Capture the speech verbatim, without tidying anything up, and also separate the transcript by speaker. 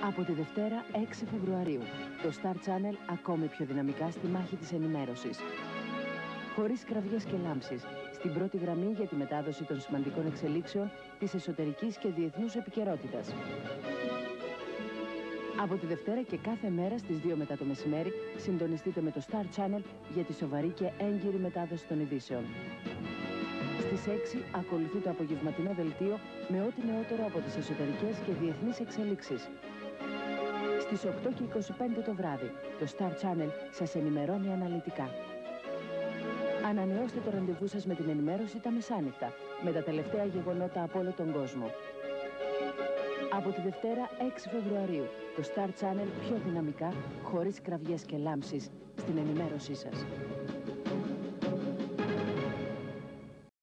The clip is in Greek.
Speaker 1: Από τη Δευτέρα έξι Φεβρουαρίου, το Star Channel ακόμη πιο δυναμικά στη μάχη της ενημέρωσης. Χωρίς κραυγές και λάμψεις, στην πρώτη γραμμή για τη μετάδοση των σημαντικών εξελίξεων της εσωτερικής και διεθνούς επικαιρότητας. Από τη Δευτέρα και κάθε μέρα στις δύο μετά το μεσημέρι, συντονιστείτε με το Star Channel για τη σοβαρή και έγκυρη μετάδοση των ειδήσεων. Στις έξι ακολουθεί το απογευματινό δελτίο με ό,τι νεότερο από τις εσωτερικές και διεθνείς εξελίξεις. Στις οκτώ και είκοσι πέντε το βράδυ, το Star Channel σας ενημερώνει αναλυτικά. Ανανεώστε το ραντεβού σας με την ενημέρωση τα μεσάνυχτα, με τα τελευταία γεγονότα από όλο τον κόσμο. Από τη Δευτέρα έξι Φεβρουαρίου, το Star Channel πιο δυναμικά, χωρίς κραυγές και λάμψεις, στην ενημέρωσή σας.